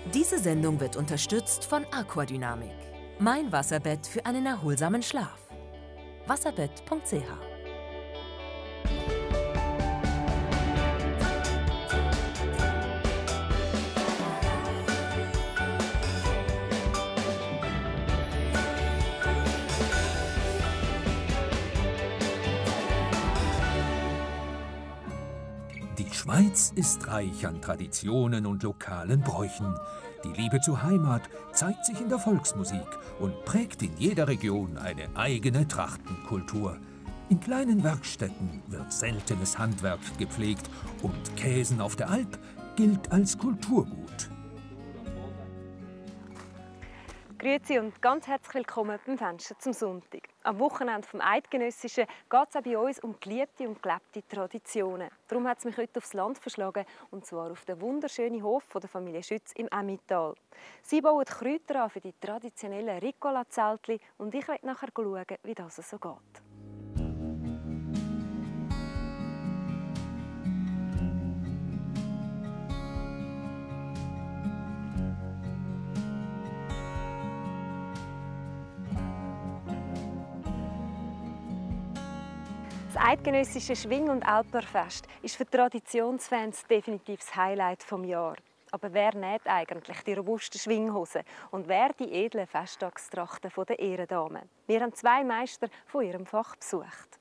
Diese Sendung wird unterstützt von Aquadynamik. Mein Wasserbett für einen erholsamen Schlaf. Wasserbett.ch. Die Schweiz ist reich an Traditionen und lokalen Bräuchen. Die Liebe zur Heimat zeigt sich in der Volksmusik und prägt in jeder Region eine eigene Trachtenkultur. In kleinen Werkstätten wird seltenes Handwerk gepflegt und Käsen auf der Alp gilt als Kulturgut. Grüezi und ganz herzlich willkommen beim Fenster zum Sonntag. Am Wochenende vom Eidgenössischen geht es auch bei uns um geliebte und gelebte Traditionen. Darum hat es mich heute aufs Land verschlagen, und zwar auf den wunderschönen Hof der Familie Schütz im Emmental. Sie bauen Kräuter an für die traditionellen Ricola-Zeltchen und ich werde nachher schauen, wie das so geht. Das eidgenössische Schwing- und Alperfest ist für Traditionsfans definitiv das Highlight des Jahres. Aber wer näht eigentlich die robusten Schwinghosen und wer die edlen Festtagstrachten der Ehrendamen? Wir haben zwei Meister von ihrem Fach besucht.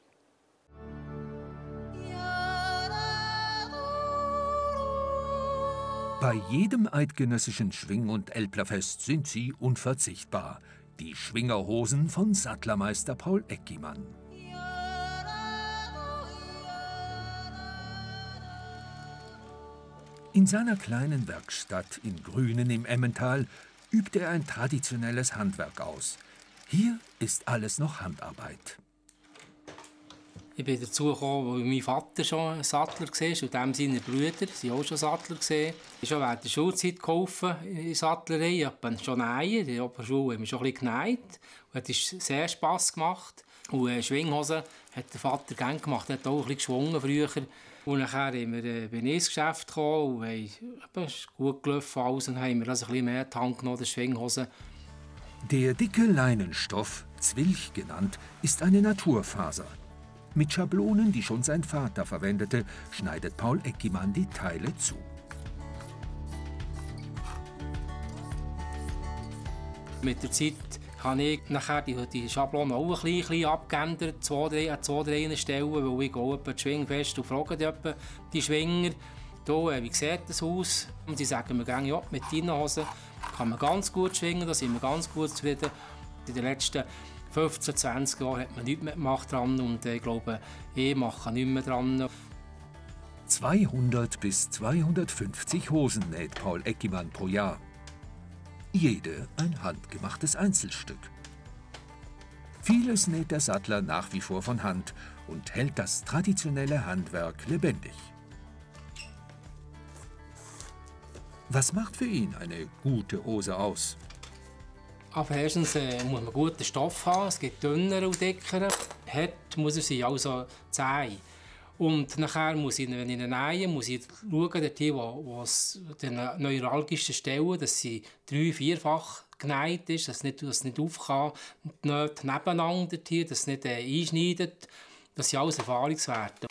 Bei jedem eidgenössischen Schwing- und Älplerfest sind sie unverzichtbar. Die Schwingerhosen von Sattlermeister Paul Eckimann. In seiner kleinen Werkstatt in Grünen im Emmental übt er ein traditionelles Handwerk aus. Hier ist alles noch Handarbeit. Ich bin dazu gekommen, weil mein Vater schon Sattler war und dem seine Brüder waren auch schon Sattler. Ich habe schon während der Schulzeit geholfen in der Sattlerei. Ich habe schon nähen. In der Oberschule haben wir schon ein bisschen genäht. Es hat sehr Spass gemacht. Und Schwinghosen hat der Vater gerne gemacht. Er hat auch ein bisschen geschwungen früher. Und nachher bin ich ins Geschäft gekommen und es ist gut gelaufen alles, und haben wir also ein bisschen mehr in die Hand genommen, die Schwinghosen. Der dicke Leinenstoff, Zwilch genannt, ist eine Naturfaser. Mit Schablonen, die schon sein Vater verwendete, schneidet Paul Eckimann die Teile zu. Mit der Zeit habe ich nachher die Schablone auch ein bisschen abgeändert, an zwei, drei Stellen, weil ich auch die Schwingfest und frage die Schwinger, wie sieht das aus? Und sie sagen mir gerne, ja, mit deinen Hosen kann man ganz gut schwingen, da sind wir ganz gut zufrieden. In den letzten 15, 20 Jahren hat man nichts mehr gemacht dran, und ich glaube, ich mache nichts mehr dran. 200 bis 250 Hosen näht Paul Eckimann pro Jahr. Jede ein handgemachtes Einzelstück. Vieles näht der Sattler nach wie vor von Hand und hält das traditionelle Handwerk lebendig. Was macht für ihn eine gute Hose aus? Aber erstens muss man guten Stoff haben. Es gibt dünnere und dickere. Hart muss er sein, also zäh. Und nachher muss ich, wenn ich ihn nähe, muss ich schauen, wo die neuralgischen Stellen, dass sie 3-, 4-fach genäht ist, dass es nicht auf kann. Und nicht nebeneinander, dass es nicht einschneidet. Das sind alles Erfahrungswerte.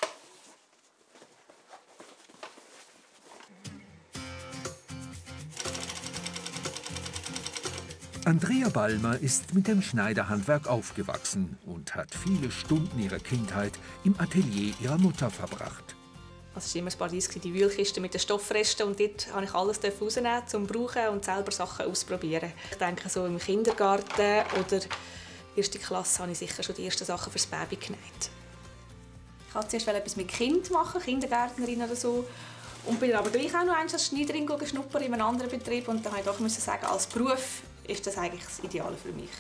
Andrea Balmer ist mit dem Schneiderhandwerk aufgewachsen und hat viele Stunden ihrer Kindheit im Atelier ihrer Mutter verbracht. Es war immer ein Paradies, die Wühlkiste mit den Stoffresten, und dort durfte ich alles rausnehmen, um zu brauchen und selber Sachen auszuprobieren. Ich denke, so im Kindergarten oder erste Klasse habe ich sicher schon die ersten Sachen fürs Baby genäht. Ich wollte zuerst etwas mit Kind machen, Kindergärtnerin oder so. Und bin aber gleich auch noch als Schneiderin geschnuppert in einem anderen Betrieb, und da musste ich doch sagen, als Beruf ist das eigentlich das Ideale für mich.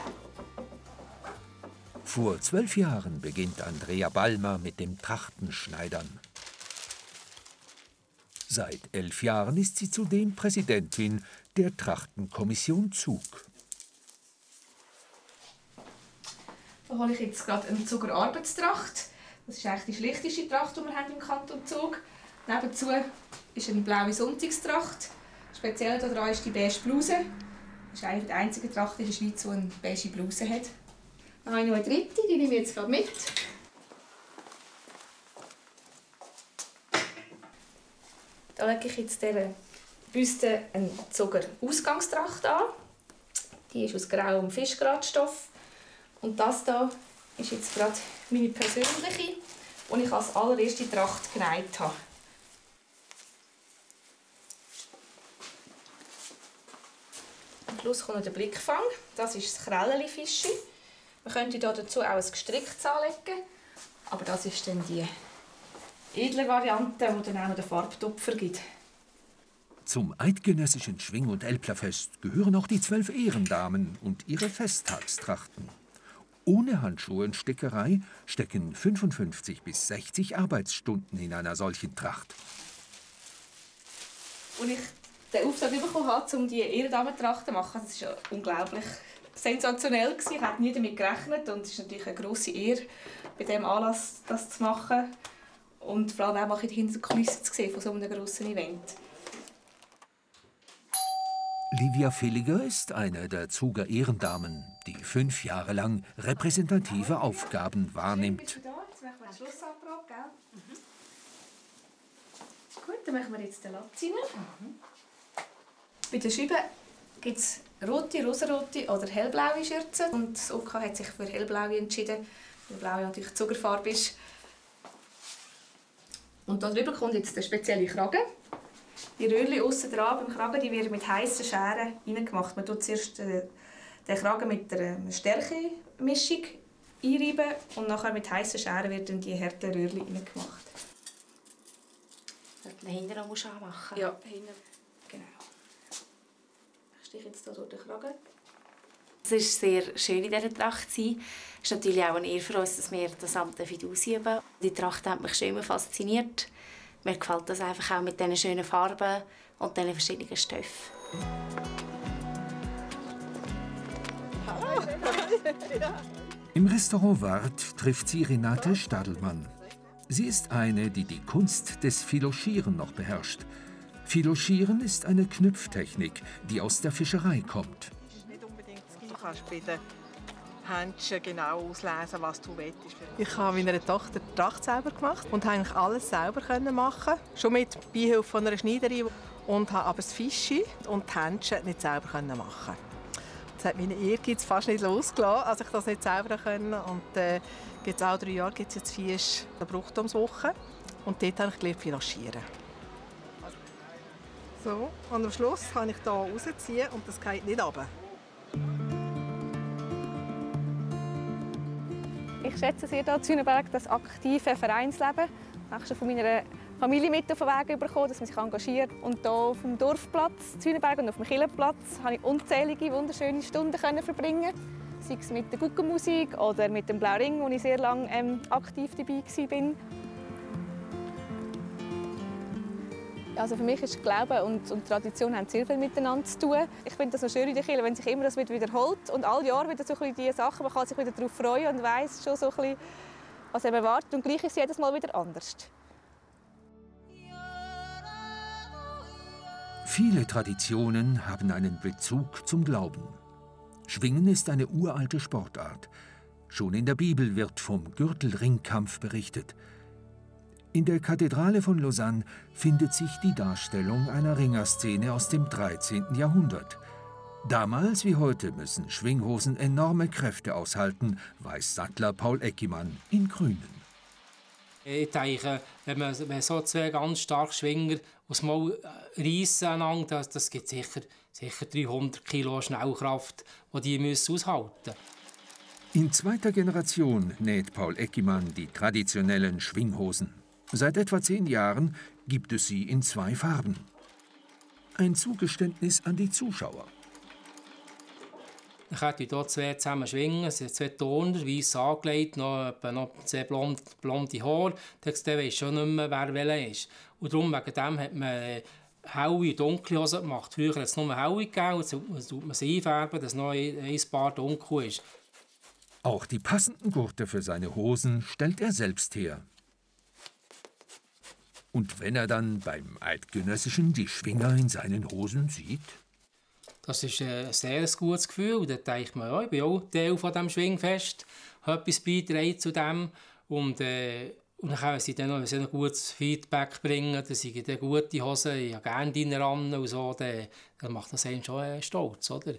Vor 12 Jahren beginnt Andrea Balmer mit dem Trachtenschneidern. Seit 11 Jahren ist sie zudem Präsidentin der Trachtenkommission Zug. Da hole ich jetzt gerade eine Zuger Arbeitstracht. Das ist eigentlich die schlichteste Tracht, die wir haben im Kanton Zug. Nebenzu ist eine blaue Sonntagstracht. Speziell daran ist die beige Bluse. Das ist eigentlich die einzige Tracht in der Schweiz, die eine beige Bluse hat. Dann habe ich noch eine dritte, die nehme ich jetzt gerade mit. Da lege ich jetzt dieser Büste einen Zuger Ausgangstracht an. Die ist aus grauem Fischgratstoff. Und das hier ist jetzt gerade meine persönliche, die ich als allererste Tracht genäht habe. Am Schluss kommt noch der Blickfang. Das ist das Krelleli-Fischi. Man könnte dazu auch ein gestricktes anlegen. Aber das ist dann die edle Variante, die dann auch noch den Farbtupfer gibt. Zum eidgenössischen Schwing- und Älplerfest gehören auch die 12 Ehrendamen und ihre Festtagstrachten. Ohne Handschuhe und Stickerei stecken 55 bis 60 Arbeitsstunden in einer solchen Tracht. Als ich den Auftrag bekommen habe, um die Ehrendamentracht zu machen, das war unglaublich sensationell. Ich hätte nie damit gerechnet und es ist natürlich eine grosse Ehre, bei diesem Anlass das zu machen und vor allem auch hinter den Kulissen zu sehen von so einem grossen Event. Livia Villiger ist eine der Zuger Ehrendamen, die 5 Jahre lang repräsentative Aufgaben wahrnimmt. Bist du da? Jetzt machen wir eine Schlussabprobe, gell? Gut, dann machen wir jetzt den Latz rein. Bei den Scheiben gibt es rote, rosarote oder hellblaue Schürzen. Und das OK hat sich für hellblaue entschieden, weil blau natürlich Zuckerfarbe ist. Und darüber kommt jetzt der spezielle Kragen. Die Röhrchen aussen dran beim Kragen die werden mit heißen Scheren reingemacht. Man tut zuerst den Kragen mit einer Stärkemischung einreiben und nachher mit heißen Scheren werden die harten Röhrchen reingemacht. Das hinten noch anmachen. Ja, hinten. Genau. Ich steche jetzt hier durch den Kragen. Es ist sehr schön in dieser Tracht. Es ist natürlich auch eine Ehre für uns, dass wir das Amt ausüben dürfen. Die Tracht hat mich schon immer fasziniert. Mir gefällt das einfach auch mit diesen schönen Farben und diesen verschiedenen Stoffen. Im Restaurant Wart trifft sie Renate Stadelmann. Sie ist eine, die die Kunst des Filochieren noch beherrscht. Filochieren ist eine Knüpftechnik, die aus der Fischerei kommt. Du kannst bei den Händchen genau auslesen, was du willst. Ich habe meiner Tochter die Tracht selber gemacht und konnte eigentlich alles selber machen. Schon mit Beihilfe von einer Schneiderin. Und habe aber das Fischi und die Händchen nicht selber machen. Das hat meine Ehrgeiz fast nicht losgelassen, als ich das nicht selber konnte. Und jetzt auch 3 Jahre gibt es jetzt Fisch eine Brauchtumswoche. Und dort habe ich gelernt, Filochieren. So, und am Schluss kann ich hier rausziehen und das geht nicht runter. Ich schätze sehr hier in Zünichberg das aktive Vereinsleben. Ich habe schon von meiner Familie mit auf den Weg bekommen, dass man sich engagiert. Und hier auf dem Dorfplatz Zünichberg und auf dem Kirchenplatz konnte ich unzählige wunderschöne Stunden verbringen. Sei es mit der Guckenmusik oder mit dem Blauring, wo ich sehr lange aktiv dabei war. Also für mich ist Glaube und Tradition haben sehr viel miteinander zu tun. Ich finde das so schön in der Kirche, wenn sich immer das wiederholt und alle Jahre wieder so diese Sachen, man kann sich wieder darauf freuen und weiss schon so ein bisschen, was eben erwartet. Und gleich ist es jedes Mal wieder anders. Viele Traditionen haben einen Bezug zum Glauben. Schwingen ist eine uralte Sportart. Schon in der Bibel wird vom Gürtelringkampf berichtet. In der Kathedrale von Lausanne findet sich die Darstellung einer Ringerszene aus dem 13. Jahrhundert. Damals wie heute müssen Schwinghosen enorme Kräfte aushalten, weiß Sattler Paul Eckimann in Grünen. Ich denke, wenn so 2 ganz starke Schwinger aus mal reissen, das gibt sicher 300 Kilo Schnellkraft, die müssen aushalten. In 2. Generation näht Paul Eckimann die traditionellen Schwinghosen. Seit etwa 10 Jahren gibt es sie in 2 Farben. Ein Zugeständnis an die Zuschauer. Ich hätte hier 2 zusammen schwingen, es sind 2 Toner, weiss angelegt, noch 2 blonde Haare. Dann weisst schon nicht mehr, wer welcher ist. Und darum, wegen dem hat man helle und dunkle Hosen gemacht. Früher hat es nur helle gegeben, jetzt tut man sie einfärben, dass noch ein Paar dunkel ist. Auch die passenden Gurte für seine Hosen stellt er selbst her. Und wenn er dann beim Eidgenössischen die Schwinger in seinen Hosen sieht? Das ist ein sehr gutes Gefühl. Da denkt man, ja, ich bin auch Teil von diesem Schwingfest, habe etwas beitragen zu dem. Und dann können sie dann noch ein gutes Feedback bringen, dass ich dann gute Hosen, ich habe gerne deine ran und so, dann macht das einen schon stolz, oder?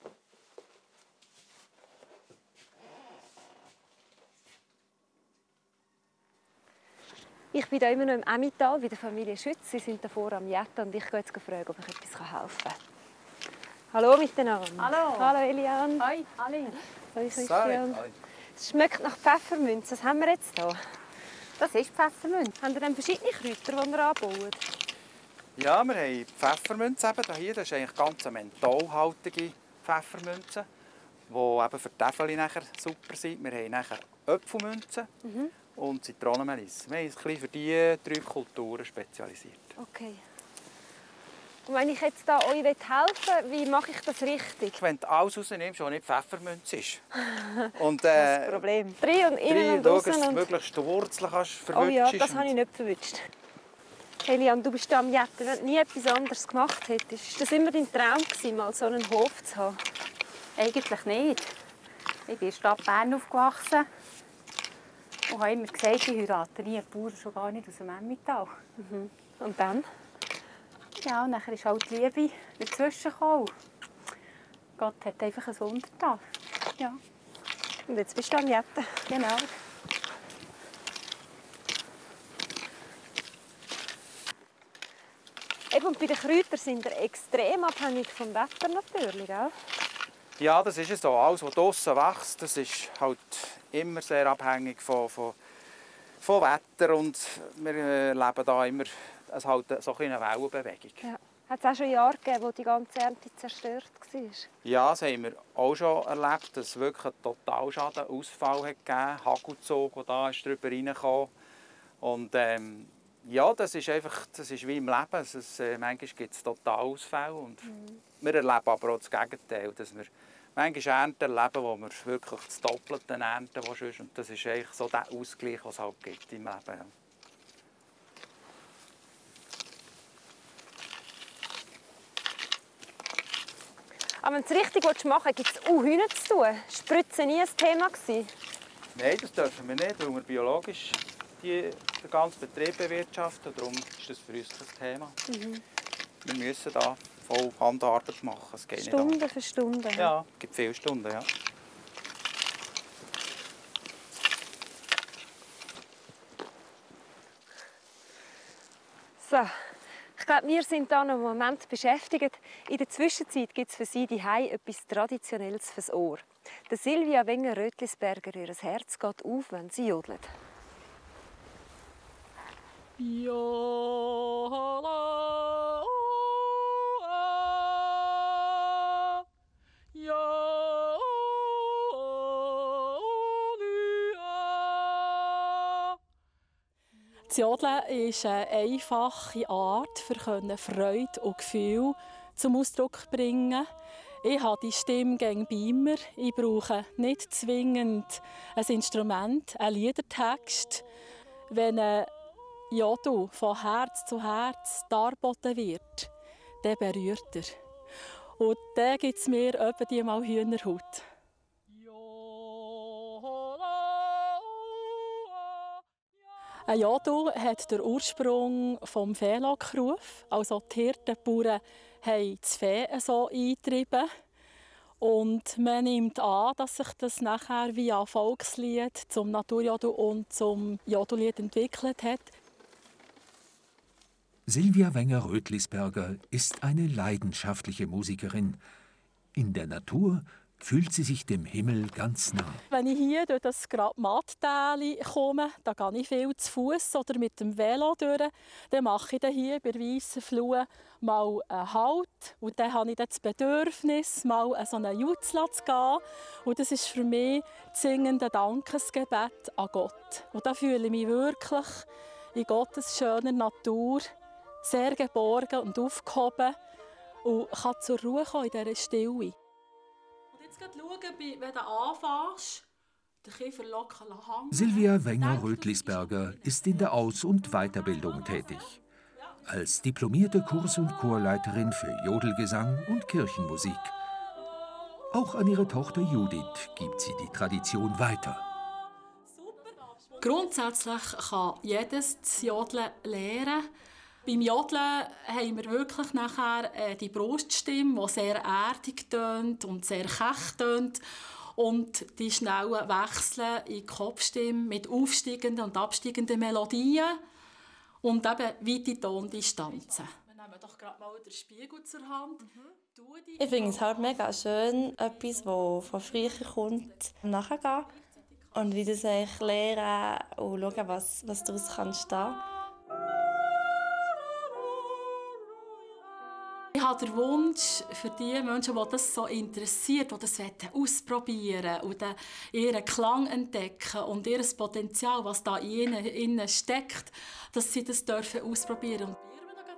Ich bin hier immer noch im Emmental bei der Familie Schütz. Sie sind davor am Jetten und ich gehe jetzt fragen, ob ich etwas helfen kann. Hallo miteinander. Hallo. Hallo Eliane. Hoi, Ali. Hallo Christian. Es schmeckt nach Pfefferminz. Was haben wir jetzt hier? Das ist Pfefferminz. Haben ihr dann verschiedene Kräuter, die wir anbauen? Ja, wir haben Pfefferminze eben hier. Das ist eigentlich ganz eine mentholhaltige Pfefferminze, die eben für die Täfeli nachher super sind. Wir haben nachher Apfelminze und Zitronenmelisse. Wir haben uns ein bisschen für diese 3 Kulturen spezialisiert. Okay. Und wenn ich jetzt da euch helfen will, wie mache ich das richtig? Wenn du alles rausnimmst, was nicht Pfefferminze ist. Und, das ist das Problem. Drin und innen und außen. Dass du möglichst die Wurzeln verwutschen. Oh ja, das habe ich nicht verwutscht. Eliane, du bist da am Jetten, wenn du nie etwas anderes gemacht hättest. Ist das immer dein Traum gewesen, mal so einen Hof zu haben? Eigentlich nicht. Ich bin in der Stadt Bern aufgewachsen und habe immer gesagt, ich heirate nie einen Bauern, schon gar nicht aus dem Emmental. Und dann? Ja, und dann ist halt die Liebe dazwischen gekommen. Gott hat einfach ein Wunder da. Ja. Und jetzt bist du am Jetten. Genau. Eben, und bei den Kräutern sind wir extrem abhängig vom Wetter natürlich, gell? Ja, das ist so. Alles, was draussen wächst, das ist halt immer sehr abhängig von Wetter. Und wir leben da immer halt so eine Wellenbewegung. Ja. Hat es auch schon Jahre gegeben, wo die ganze Ernte zerstört war? Ja, das haben wir auch schon erlebt, dass es wirklich einen Totalschaden, Ausfall hat gegeben, Hagelzug, der da ist drüber reingekommen. Und ja, das ist wie im Leben. Manchmal gibt es Totalausfälle. Und wir erleben aber auch das Gegenteil, dass wir manchmal Ernten erleben, wo wir wirklich das Doppelte ernten. Und das ist eigentlich so der Ausgleich, den es halt gibt im Leben. Ja. Aber wenn du es richtig machen willst, gibt es auch Hühner zu tun. Spritzen nie ein Thema gewesen? Nein, das dürfen wir nicht, weil wir biologisch den ganzen Betrieb bewirtschaften. Darum ist das für uns kein Thema. Wir müssen da voll Handarbeit machen. Es geht Stunde nicht für Stunde? Ja, es gibt viele Stunden, ja. So. Ich glaube, wir sind hier noch einen Moment beschäftigt. In der Zwischenzeit gibt es für Sie die etwas Traditionelles fürs Ohr. Der Silvia Wenger-Rötlisberger, ihr Herz geht auf, wenn sie jodelt. Das Jodeln ist eine einfache Art, für Freude und Gefühl zum Ausdruck zu bringen. Ich habe die Stimme gegen bei mir. Ich brauche nicht zwingend ein Instrument, einen Liedertext. Wenn ein Jodel von Herz zu Herz dargeboten wird, dann berührt er. Und dann gibt es mir etwa die mal Hühnerhaut. Ein Jodel hat den Ursprung vom Fehlockruf. Also die Hirtenbauern haben das Vieh so eingetrieben. Und man nimmt an, dass sich das nachher via Volkslied zum Naturjodel und zum Jodellied entwickelt hat. Silvia Wenger-Rötlisberger ist eine leidenschaftliche Musikerin. In der Natur fühlt sie sich dem Himmel ganz nah. Wenn ich hier durch das Mattäli komme, da gehe ich viel zu Fuß oder mit dem Velo durch, dann mache ich hier bei der Weissen Flur mal einen Halt. Und dann habe ich das Bedürfnis, mal an so einen Jutz zu gehen. Und das ist für mich das singende Dankesgebet an Gott. Und da fühle ich mich wirklich in Gottes schöner Natur sehr geborgen und aufgehoben und kann zur Ruhe kommen in dieser Stille. Jetzt schauen, wenn du anfängst, Silvia Wenger-Rötlisberger ist in der Aus- und Weiterbildung tätig. Als diplomierte Kurs- und Chorleiterin für Jodelgesang und Kirchenmusik. Auch an ihre Tochter Judith gibt sie die Tradition weiter. Grundsätzlich kann jedes das Jodeln lernen. Beim Jodeln haben wir wirklich nachher die Bruststimme, die sehr erdig tönt und sehr kech tönt. Und die schnellen Wechsel in die Kopfstimme mit aufsteigenden und absteigenden Melodien und eben weite Tondistanzen. Wir nehmen doch gerade mal den Spiegel zur Hand. Ich finde es halt mega schön, etwas, das von früher kommt, nachzugehen. Und wie das eigentlich lernen und schauen, was daraus entstehen kann. Ich habe den Wunsch für die Menschen, die das so interessiert, die das ausprobieren und ihren Klang entdecken und ihr Potenzial, was da in ihnen steckt, dass sie das ausprobieren dürfen.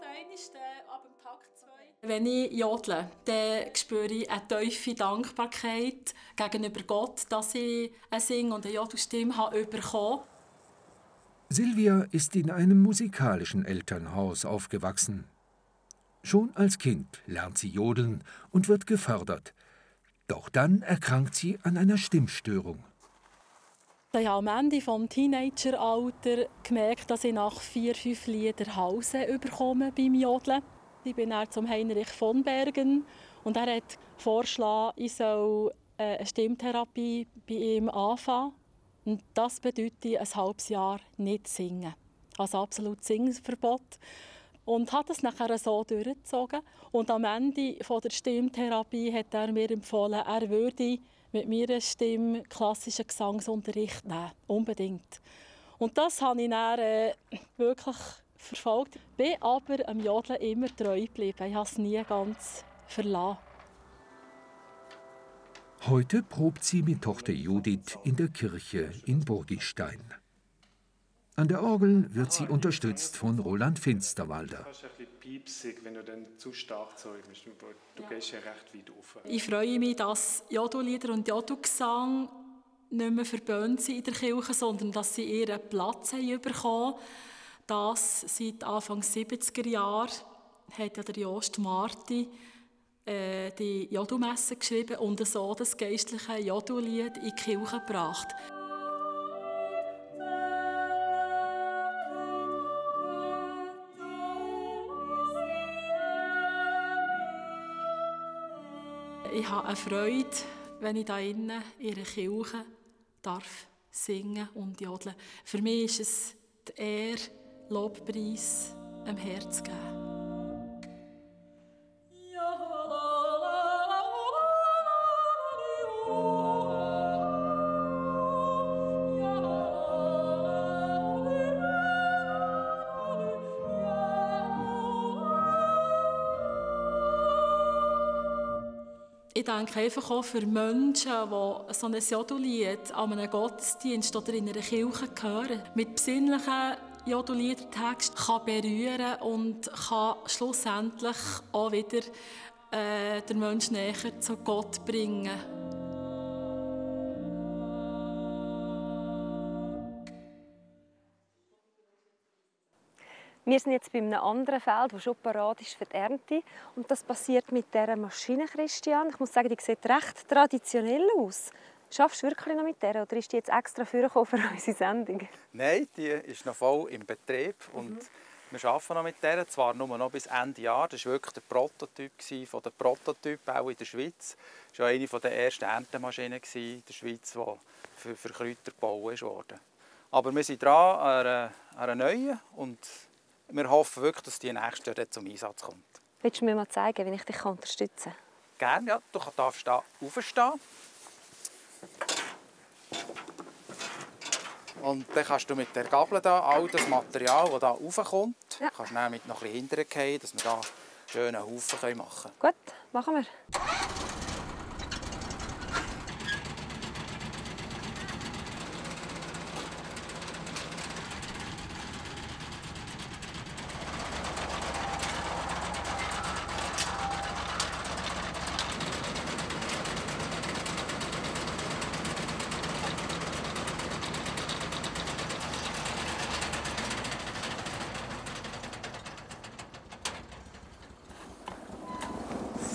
Wenn ich jodle, dann spüre ich eine tiefe Dankbarkeit gegenüber Gott, dass ich eine Sing- und eine Jodelstimme bekommen habe. Silvia ist in einem musikalischen Elternhaus aufgewachsen. Schon als Kind lernt sie jodeln und wird gefördert. Doch dann erkrankt sie an einer Stimmstörung. Ich habe am Ende des Teenageralters gemerkt, dass ich nach 4-5 Liedern Halsen bekomme beim Jodeln. Ich bin dann zum Heinrich von Bergen und er hat vorgeschlagen, ich soll eine Stimmtherapie bei ihm anfangen. Und das bedeutet, ein halbes Jahr nicht singen. Also absolut Singverbot. Und hat es nachher so durchgezogen. Und am Ende der Stimmtherapie hat er mir empfohlen, er würde mit meiner Stimme klassischen Gesangsunterricht nehmen. Unbedingt. Und das habe ich dann wirklich verfolgt. Bin aber am Jodeln immer treu geblieben. Ich habe es nie ganz verlassen. Heute probt sie mit Tochter Judith in der Kirche in Burgistein. An der Orgel wird sie unterstützt von Roland Finsterwalder. Du bist ein bisschen piepsig, wenn du dann zu stark Zeug bist. Du gehst ja recht weit rauf. Ich freue mich, dass Jodellieder und Jodelgesang nicht mehr verbannt sind in der Kirche, sondern dass sie ihren Platz haben bekommen. Das seit Anfang 70er Jahren hat ja der Jost Marti die Jodelmesse geschrieben und so das geistliche Jodellied in die Kirche gebracht. Ich habe eine Freude, wenn ich hier innen in einer Kirche darf singen und jodeln. Für mich ist es die Ehre, Lobpreis am Herz geben. Ich denke einfach auch für Menschen, die so ein Jodellied an einem Gottesdienst oder in einer Kirche hören, mit besinnlichen Jodelliedertext kann berühren und kann schlussendlich auch wieder den Menschen näher zu Gott bringen. Wir sind jetzt bei einem anderen Feld, das schon parat ist für die Ernte. Und das passiert mit dieser Maschine, Christian. Ich muss sagen, die sieht recht traditionell aus. Schaffst du wirklich noch mit der oder ist die jetzt extra für unsere Sendung? Nein, die ist noch voll im Betrieb. Und wir arbeiten noch mit der, zwar nur noch bis Ende Jahr. Das war wirklich der Prototyp von den Prototypen auch in der Schweiz. Das war eine der ersten Erntemaschinen in der Schweiz, die für Kräuter gebaut wurde. Aber wir sind dran an einer neuen und wir hoffen wirklich, dass die nächste Jahr zum Einsatz kommt. Willst du mir mal zeigen, wie ich dich unterstützen kann? Gerne, ja. Du darfst hier aufstehen. Und dann kannst du mit der Gabel da all das Material, das hier raufkommt, kannst du mit noch ein bisschen hinterher fallen, dass wir hier einen schönen Haufen machen können. Gut, machen wir.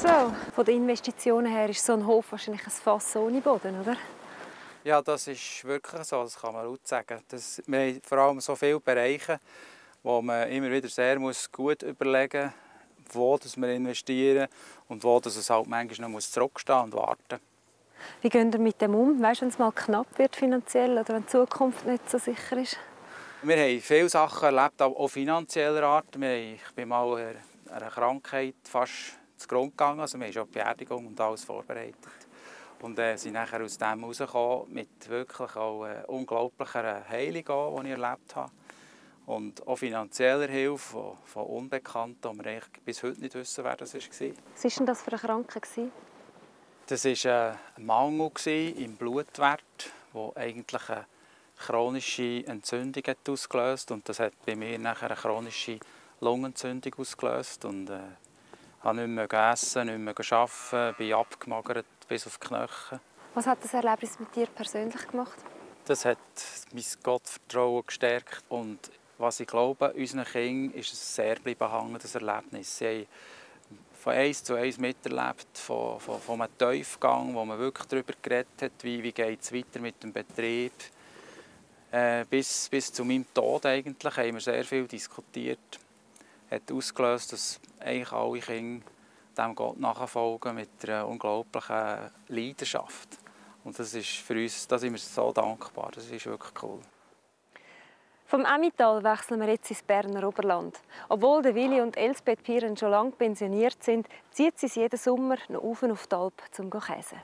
so. Von den Investitionen her ist so ein Hof wahrscheinlich ein Fass ohne Boden, oder? Ja, das ist wirklich so, das kann man laut sagen. Wir haben vor allem so viele Bereiche, wo man immer wieder sehr gut überlegen muss, wo wir investieren und wo es halt manchmal noch zurückstehen und warten. Wie geht ihr mit dem um? Weißt du, wenn es mal knapp wird finanziell oder wenn die Zukunft nicht so sicher ist? Wir haben viele Sachen erlebt, auch finanzieller Art. Ich bin mal einer Krankheit fast zugrunde gegangen. Also wir haben schon die Beerdigung und alles vorbereitet. Und sind nachher aus dem herausgekommen mit wirklich auch unglaublicher Heilung, die ich erlebt habe. Und auch finanzieller Hilfe von Unbekannten, die wir eigentlich bis heute nicht wissen, wer das war. Was war denn das für eine Krankheit? Das war ein Mangel im Blutwert, der eigentlich eine chronische Entzündung ausgelöst hat. Und das hat bei mir nachher eine chronische Lungenentzündung ausgelöst. Und ich konnte nicht mehr essen, nicht mehr arbeiten, bin abgemagert bis auf die Knochen. Was hat das Erlebnis mit dir persönlich gemacht? Das hat mein Gottvertrauen gestärkt. Und was ich glaube, unseren Kindern ist es sehr hängen, das Erlebnis. Sie haben von 1 zu 1 miterlebt, von einem Tiefgang, wo man wirklich darüber geredet hat, wie geht es weiter mit dem Betrieb. Bis zu meinem Tod eigentlich haben wir sehr viel diskutiert. Hat ausgelöst, dass eigentlich alle Kinder dem Gott nachfolgen mit einer unglaublichen Leidenschaft. Und das ist für uns, da sind wir so dankbar. Das ist wirklich cool. Vom Emmental wechseln wir jetzt ins Berner Oberland. Obwohl der Willi und Elsbeth Pieren schon lange pensioniert sind, zieht sie jeden Sommer noch auf die Alp, um zu käsen.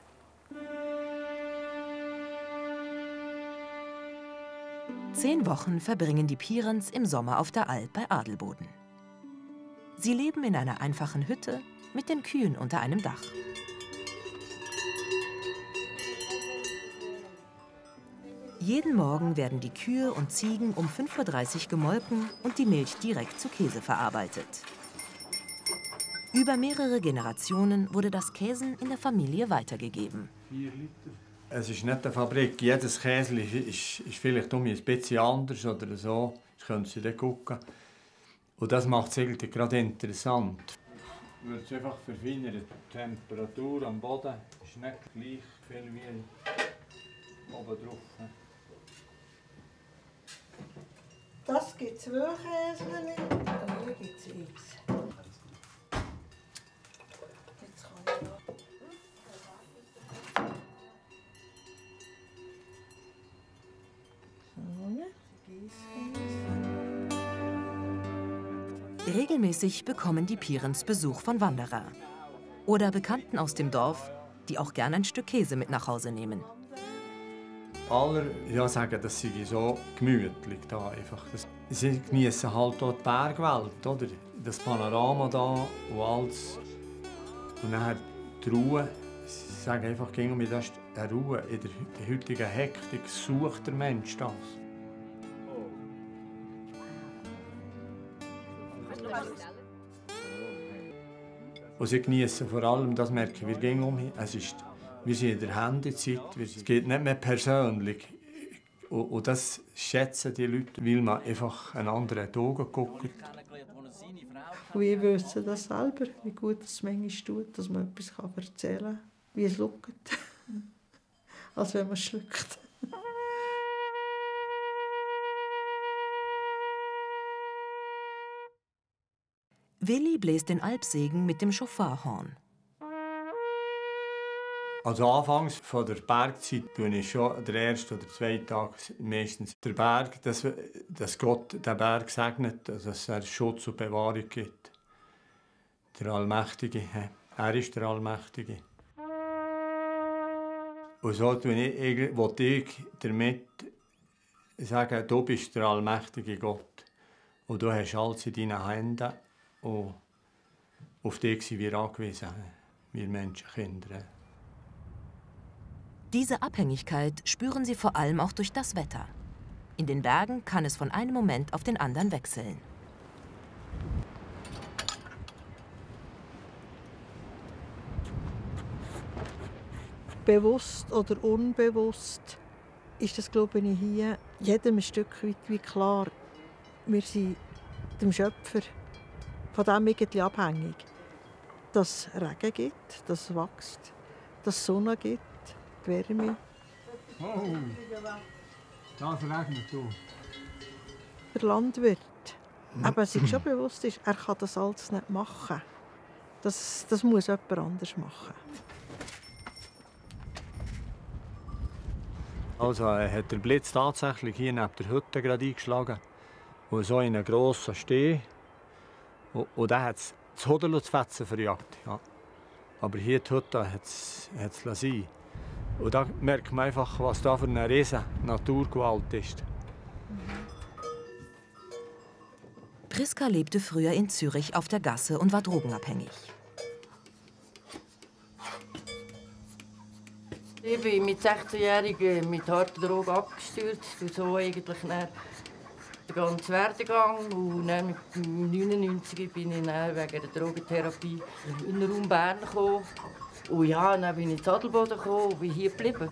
Zehn Wochen verbringen die Pierens im Sommer auf der Alp bei Adelboden. Sie leben in einer einfachen Hütte mit den Kühen unter einem Dach. Jeden Morgen werden die Kühe und Ziegen um 5:30 Uhr gemolken und die Milch direkt zu Käse verarbeitet. Über mehrere Generationen wurde das Käsen in der Familie weitergegeben. 4 Liter. Es ist nicht eine Fabrik. Jedes Käse ist vielleicht ein bisschen anders oder so. Das können Sie dann gucken. Und das macht es eigentlich gerade interessant. Wird es einfach verfeinern. Die Temperatur am Boden ist nicht gleich viel wie oben drauf. Das gibt 2 Käse und hier gibt es X. Regelmäßig bekommen die Pierens Besuch von Wanderern oder Bekannten aus dem Dorf, die auch gerne ein Stück Käse mit nach Hause nehmen. Alle sagen, das sei so gemütlich da einfach. Sie genießen halt auch die Bergwelt, oder? Das Panorama da und alles. Und dann die Ruhe. Sie sagen einfach, das ist eine Ruhe. In der heutigen Hektik sucht der Mensch das. Und sie genießen vor allem, das merken wir gegen umhin. Wir sind in der Handyzeit, es geht nicht mehr persönlich. Und das schätzen die Leute, weil man einfach einander in die Augen guckt. Und ich wüsste das selber, wie gut es manchmal tut, dass man etwas erzählen kann, wie es schaut, als wenn man es schluckt. Willi bläst den Alpsegen mit dem Schofarhorn. Also anfangs von der Bergzeit tue ich schon den 1. oder 2. Tag meistens den Berg, dass Gott den Berg segnet, dass er Schutz und Bewahrung gibt. Der Allmächtige, er ist der Allmächtige. Und so will ich damit sagen, du bist der allmächtige Gott. Und du hast alles in deinen Händen. Und auf dich sind wir angewiesen, wir Menschenkinder. Diese Abhängigkeit spüren sie vor allem auch durch das Wetter. In den Bergen kann es von einem Moment auf den anderen wechseln. Bewusst oder unbewusst ist das, glaube ich, hier jedem ein Stück weit wie klar. Wir sind dem Schöpfer von dem irgendwie abhängig. dass es Regen gibt, dass es wächst, dass es Sonne gibt, die Wärme. Oh, das regnet du. Der Landwirt, aber sich schon bewusst ist, er kann das alles nicht machen. Das muss jemand anders machen. Also hat der Blitz tatsächlich hier neben der Hütte gerade eingeschlagen. Und so in einen grossen Steh. Und dann hat es das Hodel und das Fetzen verjagt. Ja. Aber hier die Hütte hat es lassen. Und da merkt man einfach, was da für eine riesen Naturgewalt ist. Priska lebte früher in Zürich auf der Gasse und war drogenabhängig. Ich bin mit 16-Jährigen mit harter Droge abgestürzt und so eigentlich den ganzen Werdegang. Und dann mit 99 bin ich dann wegen der Drogentherapie in den Raum Bern gekommen. Und ja, dann bin ich in Adelboden gekommen und bin hier geblieben.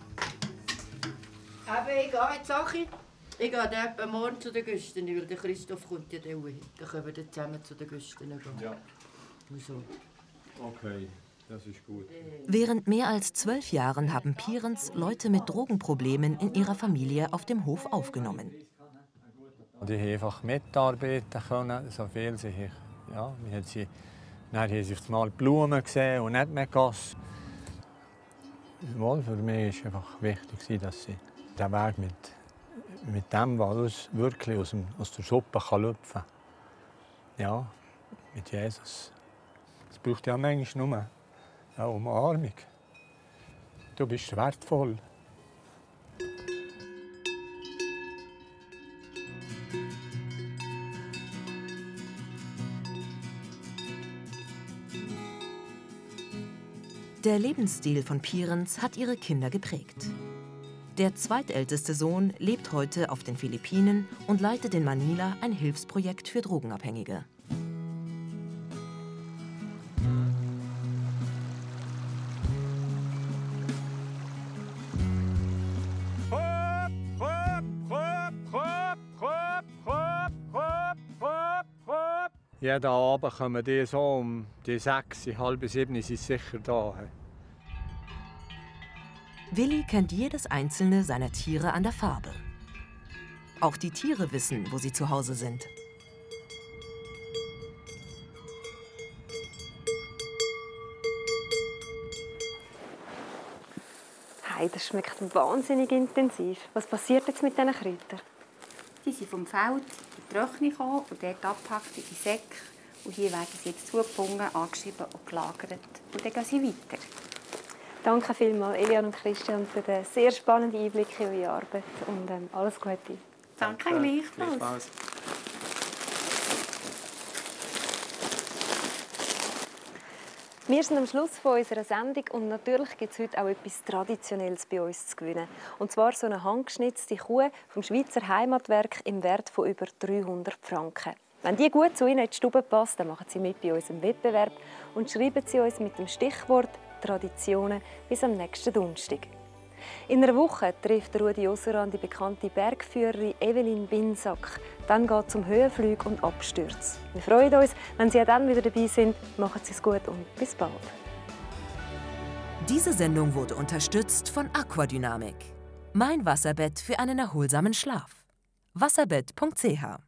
Ich gehe jetzt Sache. Ich gehe dann morgen zu den Güsten, weil der Christoph kommt ja dann. Dann können wir zusammen zu den Güsten gehen. Ja. So. Okay. Das ist gut. Während mehr als 12 Jahren haben Pierens Leute mit Drogenproblemen in ihrer Familie auf dem Hof aufgenommen. Die haben einfach mitarbeiten können, so viel sie ja, dann haben sie auf einmal Blumen gesehen und nicht mehr Gas. Für mich war einfach wichtig, dass sie den Weg mit dem, was wirklich aus der Suppe lüpfen kann. Ja, mit Jesus. Das braucht ja manchmal nur eine Umarmung. Du bist wertvoll. Der Lebensstil von Pierens hat ihre Kinder geprägt. Der zweitälteste Sohn lebt heute auf den Philippinen und leitet in Manila ein Hilfsprojekt für Drogenabhängige. Jeden Abend kommen die so um die 6, halb 7 sind sicher da. Willi kennt jedes einzelne seiner Tiere an der Farbe. Auch die Tiere wissen, wo sie zu Hause sind. Hey, das schmeckt wahnsinnig intensiv. Was passiert jetzt mit diesen Kräutern? Die sind vom Feld in die Trocknung gekommen und dort abgepackt in die Säcke. Und hier werden sie jetzt zugebunden, angeschrieben und gelagert. Und dann gehen sie weiter. Danke vielmals, Elian und Christian, für den sehr spannenden Einblick in eure Arbeit. Und alles Gute. Danke, gleichfalls. Wir sind am Schluss von unserer Sendung und natürlich gibt es heute auch etwas Traditionelles bei uns zu gewinnen. Und zwar so eine handgeschnitzte Kuh vom Schweizer Heimatwerk im Wert von über 300 Franken. Wenn die gut zu Ihnen in die Stube passt, dann machen Sie mit bei unserem Wettbewerb und schreiben Sie uns mit dem Stichwort Traditionen bis am nächsten Donnerstag. In einer Woche trifft Rudi Osseran die bekannte Bergführerin Evelyn Binsack. Dann geht es um Höhenflüge und Abstürze. Wir freuen uns, wenn Sie auch dann wieder dabei sind. Machen Sie es gut und bis bald. Diese Sendung wurde unterstützt von Aquadynamik. Mein Wasserbett für einen erholsamen Schlaf. Wasserbett.ch